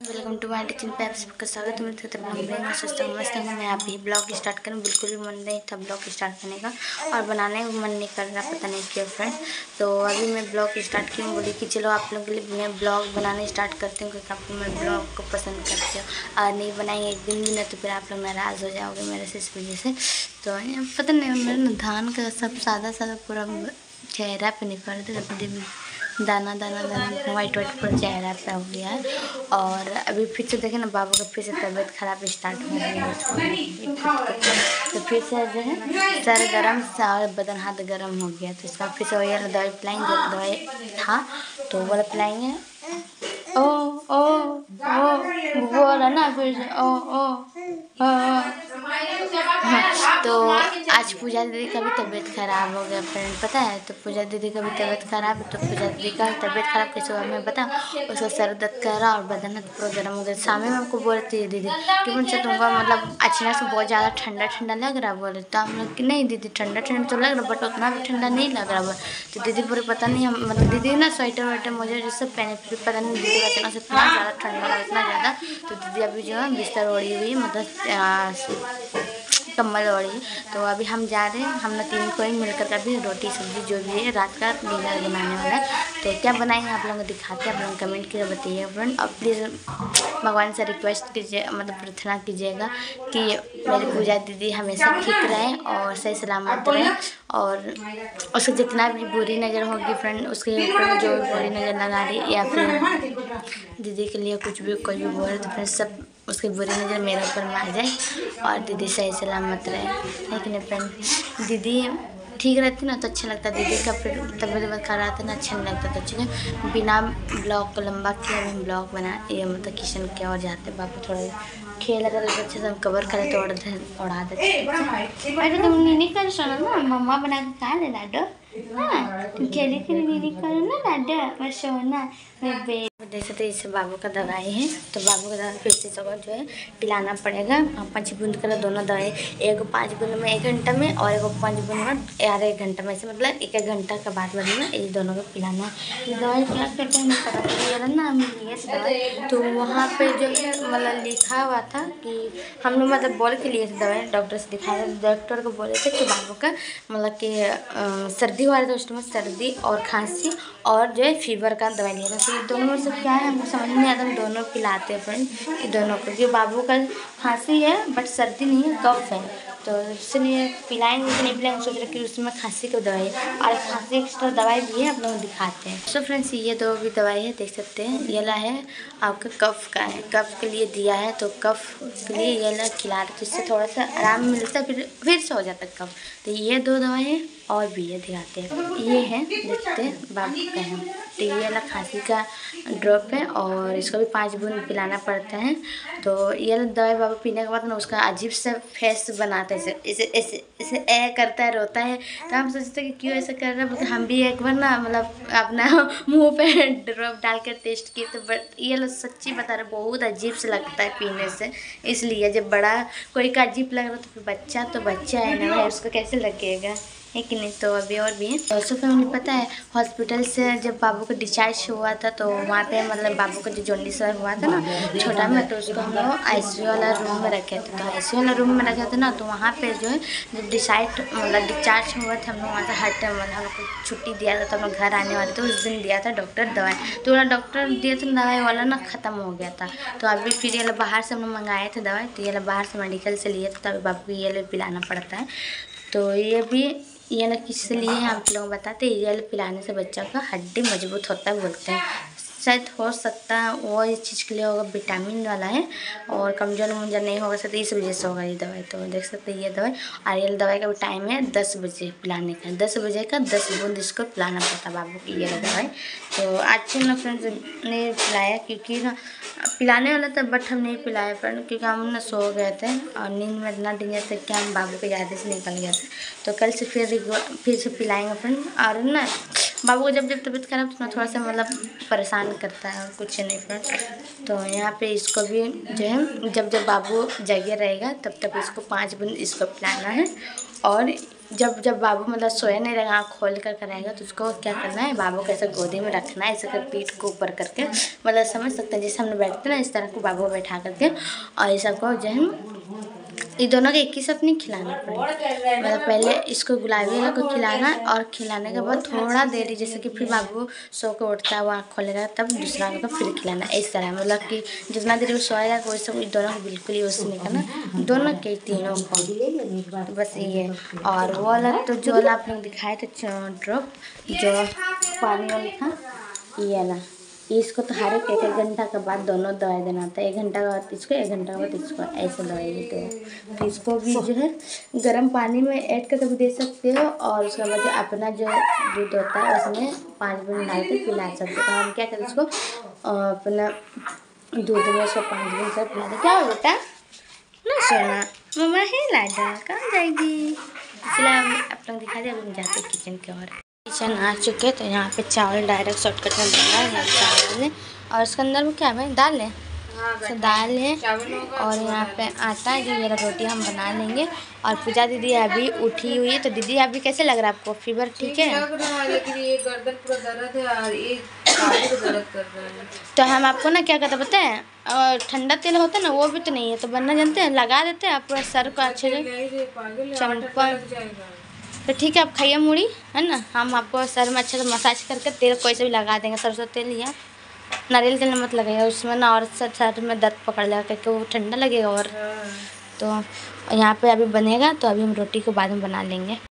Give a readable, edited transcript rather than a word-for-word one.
Welcome to my kitchen पे आपका स्वागत है। मेरे ब्लॉग सोचता हूँ मस्त मैं अभी ब्लॉग स्टार्ट करूँ, बिल्कुल भी मन नहीं था ब्लॉग स्टार्ट करने का और बनाने का मन नहीं कर रहा, पता नहीं क्यों फ्रेंड। तो अभी मैं ब्लॉग स्टार्ट की हूँ, बोली कि चलो आप लोगों के लिए मैं ब्लॉग बनाने स्टार्ट करती हूँ क्योंकि आप लोग मेरे ब्लॉग को पसंद करते हो और नहीं बनाएंगे एक दिन भी नहीं तो फिर आप लोग नाराज़ हो जाओगे मेरे से, इस वजह से। तो पता नहीं मेरे धान का सब सादा पूरा चेहरा पे निकल दे, दाना दाना दाना वाइट पूरा चेहरा पे हो गया है। और अभी फिर से देखे ना बाबू का फिर से तबीयत खराब स्टार्ट हो गई है, तो फिर से जो है सर गरम सा और बदन हाथ गरम हो गया, तो इसका फिर से वही वाला दवाई पिलाएंगे, दवाई था तो वाला पिलाएंगे। ओ ओ ओ वो वाला ना फिर से ओ हाँ। तो आज पूजा दीदी का भी तबीयत ख़राब हो गया फ्रेंड, पता है। तो पूजा दीदी का भी तबीयत ख़राब है, तो पूजा दीदी का तबीयत ख़राब कैसे हुआ मैं बता, उसका सर दर्द कर रहा और बदन पूरा गर्म हो गया। शाम में हमको बोल रही थी दीदी कि मुझसे तुमको मतलब अचानक से बहुत ज़्यादा ठंडा ठंडा लग रहा बोले, तो हम लोग कि नहीं दीदी ठंडा ठंडा तो लग रहा बट उतना भी ठंडा नहीं लग रहा बोले। तो दीदी पूरे पता नहीं हम मतलब दीदी ना स्वेटर वेटर मुझे जो सब पहने, फिर पता नहीं दीदी का अचानक से इतना ज़्यादा ठंडा लगा, इतना ज़्यादा। तो दीदी अभी जो है बिस्तर ओढ़ी हुई, मतलब कम्बल ओढ़ी। तो अभी हम जा रहे हैं, हम ना तीन को ही मिलकर अभी रोटी सब्जी जो भी है रात का डिनर बनाने वाला है। तो क्या बनाएंगे आप लोगों को दिखाते हैं, आप लोग कमेंट करके बताइए फ्रेंड। और प्लीज़ भगवान से रिक्वेस्ट कीजिए, मतलब प्रार्थना कीजिएगा कि मेरी पूजा दीदी हमेशा ठीक रहे और सही सलामत रहे और उसको जितना भी बुरी नज़र होगी फ्रेंड, उसके ऊपर जो बुरी नज़र लगा रही या फिर दीदी के लिए कुछ भी कोई भी बोले तो फ्रेंड सब उसकी बुरी नज़र मेरे ऊपर में आ जाए और दीदी सही सलामत रहे, है कि नहीं फ्रेंड। दीदी ठीक रहती ना तो अच्छा लगता, दीदी का फिर तबीयत खराब था ना अच्छा नहीं लगता। तो चलिए बिना ब्लॉग को लंबा किया हम ब्लॉग बना ये मतलब किचन के और जाते बापू थोड़ा खेल कर अच्छे से हम कवर करें तो उड़ा देते। अरे तुम नहीं कर सुना ना मम्मा बना के खा ले लाडो, हाँ तुम खेले के नहीं करो ना लाडो मैं सोना देख सकते इसे बाबू का दवाई है। तो बाबू का दवाई फिर से जगह जो है पिलाना पड़ेगा 5 बूंद का, दोनों दवाई एक 5 बूंद में 1 घंटा में और एक 5 बूंद में 1 घंटा में, से मतलब 1 घंटा का बाद में ये दोनों को पिलाना। ये दवाई क्या करते हैं पता चलिए ना हम लिए थे दवाई, तो वहाँ पे जो है मतलब लिखा हुआ था कि हम लोग मतलब बोल के लिए थे दवाई, डॉक्टर से दिखाया, डॉक्टर को बोले थे कि बाबू का मतलब कि सर्दी हुआ था उस टाइम, सर्दी और खांसी और जो है फीवर का दवाई लिया था। तो ये दोनों में से क्या है हमको समझ नहीं आता, हम दोनों पिलाते हैं फ्रेंड ये दोनों को, क्योंकि बाबू का खांसी है बट सर्दी नहीं है, कफ है, तो इसलिए पिलाएंगे कि नहीं पिलाएंगे सोच रहे कि उसमें खांसी की दवाई है और खांसी एक्स्ट्रा दवाई भी है, आप लोग दिखाते हैं। सो फ्रेंड्स ये दो भी दवाई है देख सकते हैं, ये ला है आपका कफ का है, कफ के लिए दिया है, तो कफ के लिए ये ला खिला रहे, तो इससे थोड़ा सा आराम मिलता है फिर से हो जाता है कफ। तो ये 2 दवाई है और भी ये दिखाते हैं, ये है देखते हैं बाबू का है, तो ये वाला खांसी का ड्रॉप है और इसको भी 5 बूंद पिलाना पड़ता है। तो ये दवाई बाबू पीने के बाद ना उसका अजीब सा फेस बनाता है, इसे ऐसे ऐसे ए करता है, रोता है। तो हम सोचते हैं कि क्यों ऐसा कर रहा है, बोलते हम भी एक बार ना मतलब अपना मुंह पे ड्रॉप डाल कर टेस्ट किए तो बट ये लोग सच्ची बता रहे बहुत अजीब से लगता है पीने से, इसलिए जब बड़ा कोई का अजीब लग रहा तो फिर बच्चा तो बच्चा है ना भाई, उसको कैसे लगेगा, है कि नहीं। तो अभी और भी है। तो फिर मुझे पता है हॉस्पिटल से जब बाबू को डिस्चार्ज हुआ था तो वहाँ पे मतलब बाबू का जो जॉन्डिस हुआ था ना छोटा में, तो उसको हम लोग ICU वाला रूम में रखे थे। तो ICU वाला रूम में रखे थे ना, तो वहाँ पे जो है जब डिस्चार्ज हुआ था हम लोग वहाँ से हट मतलब हम लोग को छुट्टी दिया था, तो हम लोग घर आने वाले थे, उस दिन दिया था डॉक्टर दवाई, तो वाला डॉक्टर दिया था दवाई वाला ना ख़त्म हो गया था। तो अभी फिर ये बाहर से हम लोग मंगाए थे दवाई, तो ये बाहर से मेडिकल से लिए थे, तो अभी बाबू को ये पिलाना पड़ता है। तो ये भी ये ना किस लिए आप लोग बताते हैं, ये पिलाने से बच्चा का हड्डी मजबूत होता है बोलते हैं, शायद हो सकता है वो इस चीज़ के लिए होगा, विटामिन वाला है और कमज़ोर मुंजर नहीं होगा सकता, इस वजह से होगा ये दवाई। तो देख सकते हैं ये दवाई, और ये दवाई का भी टाइम है 10 बजे पिलाने का, 10 बजे का 10 बूंद इसको पिलाना पड़ता बाबू की ये दवाई। तो आज ना फ्रेंड्स नहीं पिलाया क्योंकि ना पिलाने वाला था बट हम नहीं पिलाए फ्रेंड, क्योंकि हम ना सो गए थे और नींद में इतना डिंगे थे कि हम बाबू के याद से निकल गया था। तो कल से फिर से पिलाएंगे फ्रेंड। और ना बाबू को जब तबीयत खराब तो थोड़ा सा मतलब परेशान करता है और कुछ नहीं फ्रेंड। तो यहाँ पे इसको भी जो है जब बाबू जगह रहेगा तब तक इसको 5 बूंद इसको पिलाना है और जब जब बाबू मतलब सोया नहीं रहेगा, आँख खोल कर रहेगा, तो उसको क्या करना है, बाबू को ऐसे गोदी में रखना है, ऐसे कर पीठ को ऊपर करके, मतलब समझ सकते हैं जैसे हम बैठते हैं ना, इस तरह को बाबू को बैठा करके, और ये सबको जो है ये दोनों को एक ही साथ नहीं खिलाना पड़ेगा। मतलब पहले इसको गुलाबी वाला को खिलाना है, और खिलाने के बाद थोड़ा देर जैसे कि फिर बाबू सो के उठता है, वो आँख खोलेगा, तब दूसरा को फिर खिलाना है। इस तरह मतलब कि जितना देर वो सोएगा वैसे दोनों को बिल्कुल ही वैसे नहीं करना, दोनों के तीनों को बस ये। और वो वाला तो जो वाला आप लोग दिखाए थे ड्रॉप जो पानी वाला था, ये वाला, इसको तो हर एक घंटा के बाद दोनों दवाई देना था। 1 घंटा के बाद इसको, 1 घंटा के बाद इसको, ऐसे दवाई देते हो। तो इसको भी जो है गर्म पानी में ऐड करके भी दे सकते हो, और उसके बाद अपना जो दूध होता है उसमें 5 मिनट डाल के पिला सकते हो। तो हम क्या करें, इसको अपना दूध में उसको 5 मिनट से पिला दें। क्या हो बेटा ना सोना, मम्मा है लाडा कहाँ जाएगी, इसलिए हम आप लोग दिखा दें। अब हम जाते हैं किचन के और किचन आ चुके, तो यहाँ पे चावल डायरेक्ट शॉर्टकट में बना है, चावल है, और उसके अंदर वो क्या है, दाल है, तो दाल है, और यहाँ पे आटा है, जो मेरा रोटी हम बना लेंगे। और पूजा दीदी अभी उठी हुई है, तो दीदी अभी कैसे लग रहा है आपको, फीवर ठीक है? लेकिन ये गर्दन पूरा दर्द है और एक दर्द कर रहा है। तो हम आपको ना क्या कहते पता है, और ठंडा तेल होता है ना, वो भी तो नहीं है, तो बनना जानते हैं, लगा देते हैं पूरा सर को अच्छे से चंपल। तो ठीक है, आप खाइए मूढ़ी, है ना, हम आपको सर में अच्छे से मसाज करके तेल कोई से भी लगा देंगे, सरसों तेल या नारियल तेल मत लगेगा उसमें ना, और सर में दर्द पकड़ लेगा क्योंकि वो ठंडा लगेगा। और तो यहाँ पे अभी बनेगा, तो अभी हम रोटी को बाद में बना लेंगे।